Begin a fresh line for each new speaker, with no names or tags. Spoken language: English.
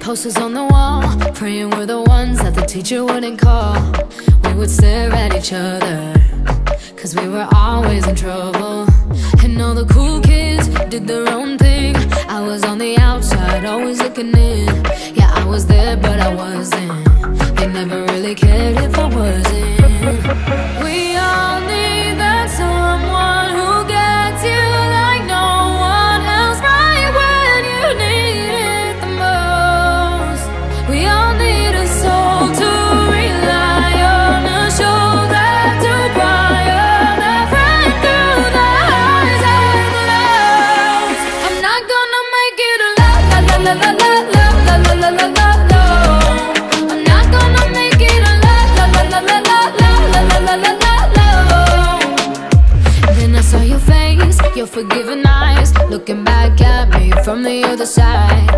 Posters on the wall, praying we're the ones that the teacher wouldn't call. We would stare at each other, cause we were always in trouble. And all the cool kids did their own thing. I was on the outside, always looking in. Yeah, I was there, but I wasn't. They never really cared if I wasn't. We all need that someone who gets you like no one else, right when you need it the most. We all need a soul to rely on, a shoulder to cry on, a friend through the highs and the lows. I'm not gonna make it a la la la la la la la la la la la la. I'm not gonna make it a la la la la la la la la la la la. Then I saw your face, your forgiving eyes, looking back at me from the other side.